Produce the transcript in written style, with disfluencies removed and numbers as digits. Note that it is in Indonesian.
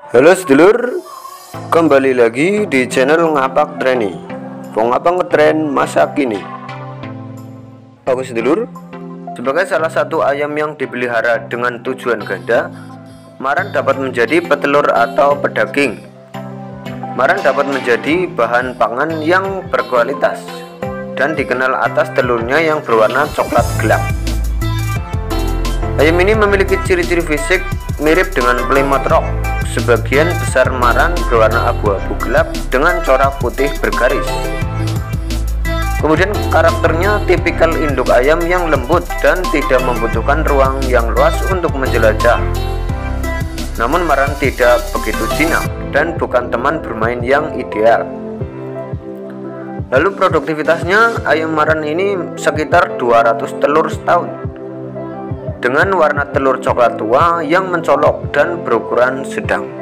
Halo sedulur, kembali lagi di channel Ngapak Treni. Wong ngapa ngetren masa kini. Oke sedulur, sebagai salah satu ayam yang dipelihara dengan tujuan ganda, Maran dapat menjadi petelur atau pedaging. Maran dapat menjadi bahan pangan yang berkualitas dan dikenal atas telurnya yang berwarna coklat gelap. Ayam ini memiliki ciri-ciri fisik mirip dengan Plymouth Rock. Sebagian besar Maran berwarna abu-abu gelap dengan corak putih bergaris. Kemudian karakternya tipikal induk ayam yang lembut dan tidak membutuhkan ruang yang luas untuk menjelajah. Namun Maran tidak begitu jinak dan bukan teman bermain yang ideal. Lalu produktivitasnya, ayam Maran ini sekitar 200 telur setahun dengan warna telur coklat tua yang mencolok dan berukuran sedang.